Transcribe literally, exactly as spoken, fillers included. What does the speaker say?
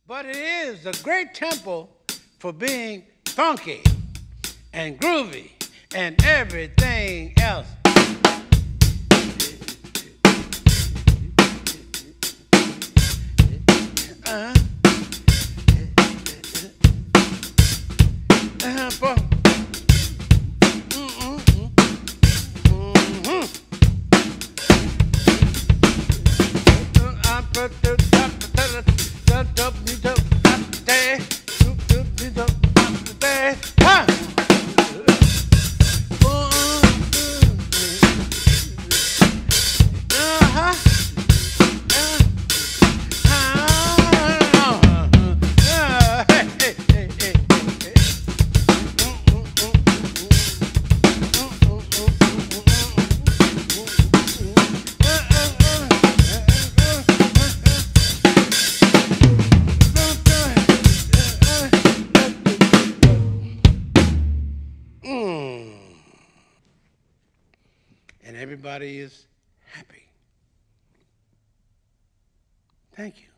But it is a great temple for being funky and groovy and everything else. Uh-huh. Uh-huh, for, mm-mm, mm-hmm. I put the top, the top, the top, the top, the top, the top, huh? And everybody is happy. Thank you.